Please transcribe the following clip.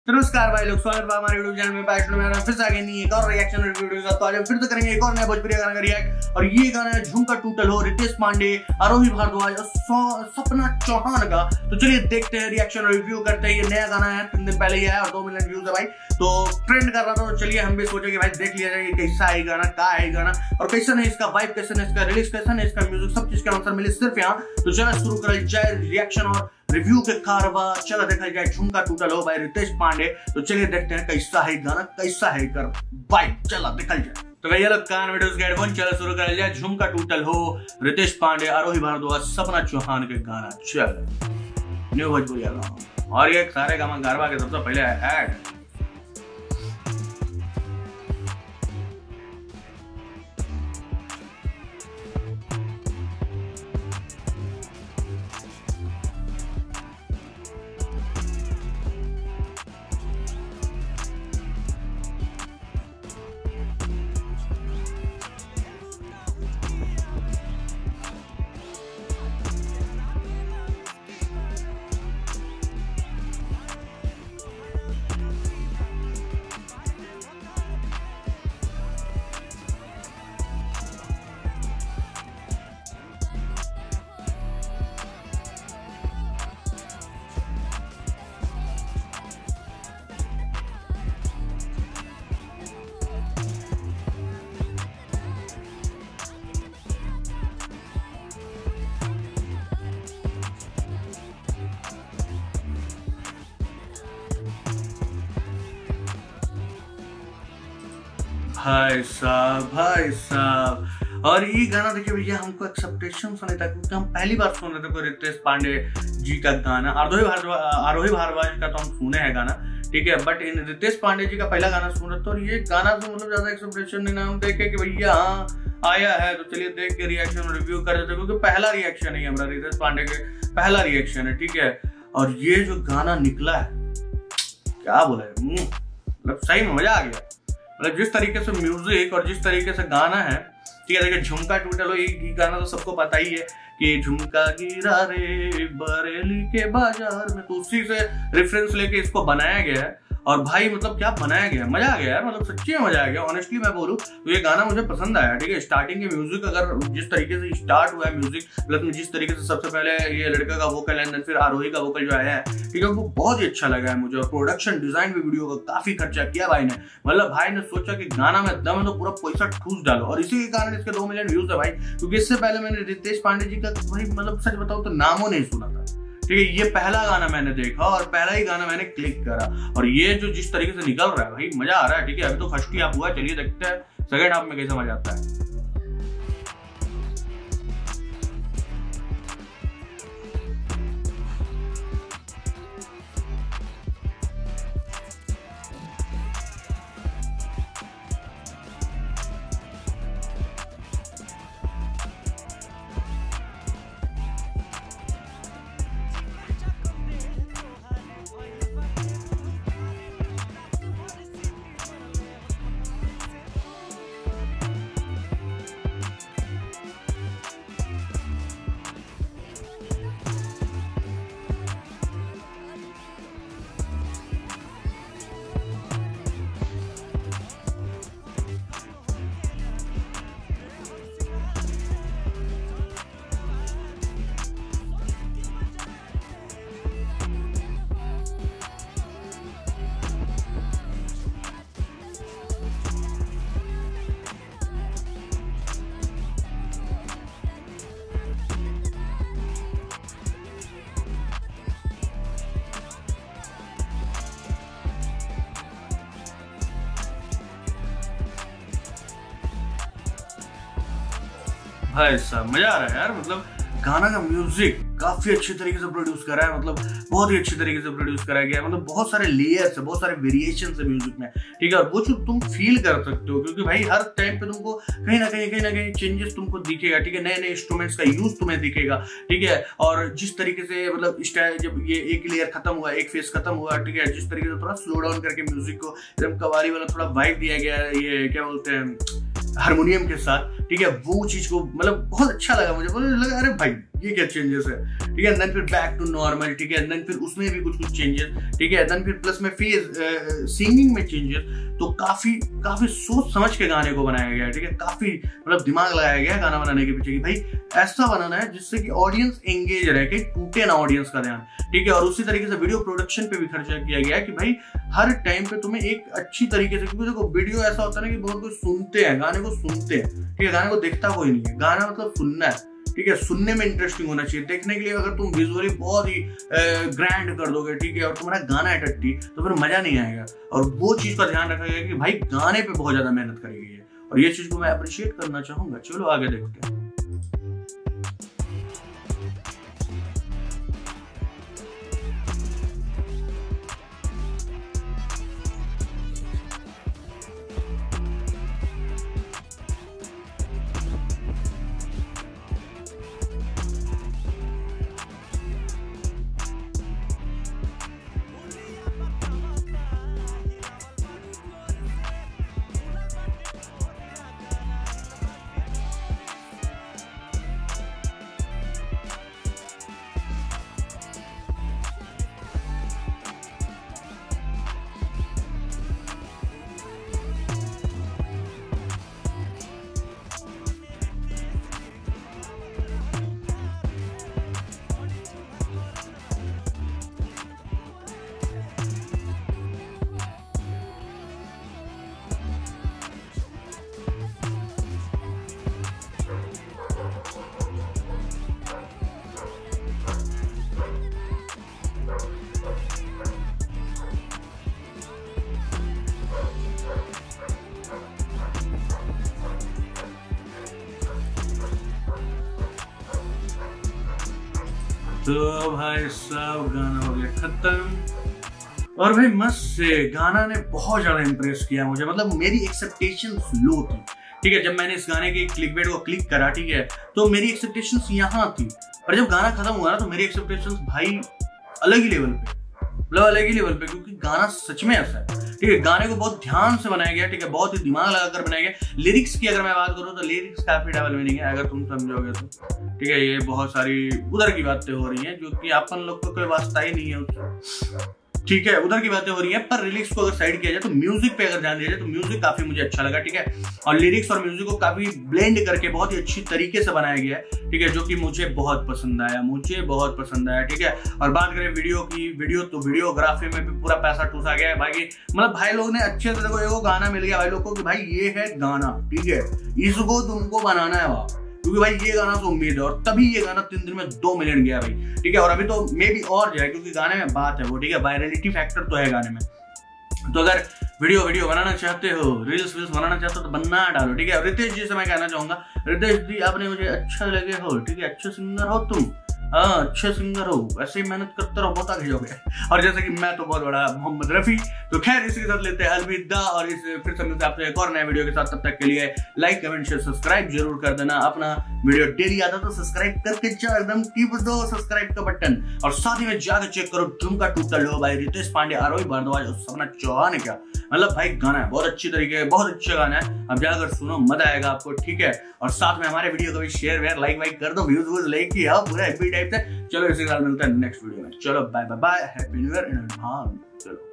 नमस्कार भाई लोग, स्वागत है हमारे यूट्यूब चैनल में। पैशन में फिर से आगे नहीं एक और रिएक्शन वीडियो का। तो आज फिर से करेंगे एक और नया भोजपुरी गाना का रिएक्ट। और ये गाना है झुमका टूटल हो, रितेश पांडे, आरोही भारद्वाज और सपना चौहान का। तो चलिए देखते हैं, रिएक्शन और रिव्यू करते हैं। ये नया गाना है, 3 दिन पहले ही आया और 2 मिलियन व्यूज है भाई। तो ट्रेंड कर रहा था, तो चलिए हम भी सोचे कि भाई देख लिया जाए कैसा है गाना, क्या है गाना और कैसा है इसका वाइब, कैसा है इसका रिलीज, कैसा है इसका म्यूजिक, सब चीज का आंसर मिले सिर्फ यहाँ। तो चलो शुरू कर जाए रिएक्शन और रिव्यू के कारवा। चलो देखा जाए झुमका टूटल हो भाई रितेश पांडे। तो चलिए देखते हैं कैसा है गाना, कैसा है कर भाई, चलो देखा जाए। तो भैया लोग कान वीडियोस के हेडफोन, चलो शुरू कर जाए। झुमका टूटल हो, रितेश पांडे, आरोही भारद्वाज, सपना चौहान के गाना। चल न्यू भोजपुरी गाना और ये सारे गामा गरबा के सबसे पहले ऐड। भाई साहब और ये गाना देखिए भैया, हमको एक्सपेक्टेशन नहीं था क्योंकि हम पहली बार सुन रहे थे कोई रितेश पांडे जी का गाना। आरोही भारद्वाज का तो हम सुने हैं गाना, ठीक है, बट इन रितेश पांडे जी का पहला गाना सुन रहे थे। और ये गाना तो मतलब ज्यादा एक्सपेक्टेशन नहीं ना, हम देखे कि भैया हाँ आया है तो चलिए देख के रिएक्शन और रिव्यू कर देते, क्योंकि पहला रिएक्शन है हमारा रितेश पांडे के, पहला रिएक्शन है, ठीक है। और ये जो गाना निकला है, क्या बोला है, मतलब सही में मजा आ गया। मतलब जिस तरीके से म्यूजिक और जिस तरीके से गाना है, ठीक है। देखिए झुमका टूटल हो, ये गाना तो सबको पता ही है कि झुमका गिरा रे बरेली के बाजार में, तो उसी से रेफरेंस लेके इसको बनाया गया है। और भाई मतलब क्या बनाया गया, मजा आ गया यार, मतलब सच्ची में मजा आ गया। ऑनेस्टली मैं बोलूं तो ये गाना मुझे पसंद आया, ठीक है। स्टार्टिंग के म्यूजिक अगर जिस तरीके से स्टार्ट हुआ है म्यूजिक, मतलब जिस तरीके से सबसे पहले ये लड़का का वोकल है, फिर आरोही का वोकल जो आया है, ठीक है, वो बहुत ही अच्छा लगा है मुझे। और प्रोडक्शन डिजाइन भी वीडियो का काफी खर्चा किया भाई ने, मतलब भाई ने सोचा कि गाना में दम है तो पूरा पैसा ठूस डालो। और इसी के कारण इसके 2 मिलियन व्यूज है भाई, क्योंकि इससे पहले मैंने रितेश पांडे जी का भाई मतलब सच बताऊं तो नामों नहीं सुना था, ठीक है। ये पहला गाना मैंने देखा और पहला ही गाना मैंने क्लिक करा, और ये जो जिस तरीके से निकल रहा है भाई, मजा आ रहा है, ठीक है। अभी तो फर्स्ट हाफ हुआ, चलिए देखते हैं सेकंड हाफ में कैसा मजा आता है। भाई साहब मजा आ रहा है यार, मतलब गाना का म्यूजिक काफी अच्छे तरीके से प्रोड्यूस करा है, मतलब बहुत ही अच्छे तरीके से प्रोड्यूस करा गया है। मतलब बहुत सारे लेयर्स है, बहुत सारे वेरिएशंस है म्यूजिक में, ठीक है। और वो तुम फील कर सकते हो, क्योंकि भाई हर टाइम पे तुमको कहीं ना कहीं चेंजेस तुमको दिखेगा, ठीक है। नए नए इंस्ट्रूमेंट्स का यूज तुम्हें दिखेगा, ठीक है। और जिस तरीके से मतलब स्टाइल, जब ये एक लेयर खत्म हुआ, एक फेस खत्म हुआ, ठीक है, जिस तरीके से थोड़ा स्लो डाउन करके म्यूजिक को एकदम कवाली वाला थोड़ा वाइब दिया गया है, ये क्या बोलते हैं हारमोनियम के साथ, ठीक है। वो चीज को मतलब बहुत अच्छा लगा मुझे, लगा अरे भाई ये क्या चेंजेस है, ठीक है। देन फिर बैक टू नॉर्मल, ठीक है। देन फिर उसमें भी कुछ चेंजेस, ठीक है। देन फिर प्लस में सिंगिंग में चेंजेस। तो काफी सोच समझ के गाने को बनाया गया है, ठीक है। काफी मतलब दिमाग लगाया गया है गाना बनाने के पीछे कि भाई ऐसा बनाना है जिससे कि ऑडियंस एंगेज रहे, कि टूटे ना ऑडियंस का ध्यान, ठीक है। और उसी तरीके से वीडियो प्रोडक्शन पे भी खर्चा किया गया है कि भाई हर टाइम पे तुम्हें एक अच्छी तरीके से, क्योंकि देखो वीडियो ऐसा होता है ना कि बहुत कुछ सुनते हैं, गाने को सुनते हैं, ठीक है। गाने को देखता कोई नहीं है, गाना मतलब सुनना है, ठीक है। सुनने में इंटरेस्टिंग होना चाहिए। देखने के लिए अगर तुम विजुअली बहुत ही ग्रैंड कर दोगे, ठीक है, और तुम्हारा गाना है टट्टी, तो फिर मजा नहीं आएगा। और वो चीज का ध्यान रखा गया कि भाई गाने पे बहुत ज्यादा मेहनत करी गई है, और ये चीज को मैं अप्रिशिएट करना चाहूंगा। चलो आगे देखते हैं। तो भाई सब गाना हो गया खत्म, और भाई मस्त से गाना ने बहुत ज्यादा इंप्रेस किया मुझे। मतलब मेरी एक्सपेक्टेशंस लो थी, ठीक है। जब मैंने इस गाने के क्लिकबेट को क्लिक करा, ठीक है, तो मेरी एक्सपेक्टेशंस यहाँ थी, और जब गाना खत्म हुआ ना तो मेरी एक्सपेक्टेशंस भाई अलग ही लेवल पे, मतलब अलग ही लेवल पे, क्योंकि गाना सच में ऐसा है, ठीक है। गाने को बहुत ध्यान से बनाया गया, ठीक है, बहुत ही दिमाग लगाकर बनाया गया। लिरिक्स की अगर मैं बात करूं तो लिरिक्स काफी डबल मीनिंग है, अगर तुम समझोगे तो, ठीक है। ये बहुत सारी उधर की बातें हो रही हैं जो कि अपन लोग को कोई वास्ता ही नहीं है उससे, ठीक है। उधर की बातें हो रही है, पर लिरिक्स को अगर साइड किया जाए तो म्यूजिक पे अगर ध्यान दिया जाए तो म्यूजिक काफी मुझे अच्छा लगा, ठीक है। और लिरिक्स और म्यूजिक को काफी ब्लेंड करके बहुत ही अच्छी तरीके से बनाया गया है, ठीक है, जो कि मुझे बहुत पसंद आया, ठीक है। और बात करें वीडियो की, तो वीडियोग्राफी में भी पूरा पैसा टूसा गया है भाई। मतलब भाई लोग ने अच्छे से, देखो एगो गाना मिल गया भाई लोग को कि भाई ये है गाना, ठीक है, इसको तुमको बनाना है वहां, क्योंकि भाई ये गाना तो उम्मीद है, और तभी ये गाना 3 दिन में 2 मिलियन गया भाई, ठीक है। और अभी तो मे भी और जाए, क्योंकि गाने में बात है वो, ठीक है, वायरलिटी फैक्टर तो है गाने में। तो अगर वीडियो बनाना चाहते हो, रील्स बनाना चाहते हो तो बना डालो, ठीक है। रितेश जी से मैं कहना चाहूंगा, रितेश जी आपने मुझे अच्छा लगे हो, ठीक है, अच्छे सिंगर हो तुम, हाँ अच्छे सिंगर हो, ऐसे ही मेहनत करते रहो, बहुत आगे जाओगे। और जैसे कि मैं तो बहुत बड़ा मोहम्मद रफी। तो खैर इसी के साथ लेते हैं अलविदा, और फिर से मिलते हैं आपसे एक और नए वीडियो के साथ। तब तक के लिए लाइक कमेंट शेयर सब्सक्राइब जरूर कर देना। अपना वीडियो डेली आता तो सब्सक्राइब करके एकदम टिप दो सब्सक्राइब का बटन, और साथ ही में जाकर चेक करो झुमका टूटा लो भाई रितेश पांडे, आरोही भारद्वाज और सपना चौहान। क्या मतलब भाई गाना है बहुत अच्छी तरीके, बहुत अच्छा गाना है, अब जाकर सुनो, मजा आएगा आपको, ठीक है। और साथ में हमारे वीडियो को भी शेयर लाइक वाइक कर दो, व्यूज लाइक किया पूरा हैप्पी टाइप से। चलो इसी के साथ मिलते हैं नेक्स्ट वीडियो में। चलो bye bye bye, happy new year in advance. चलो।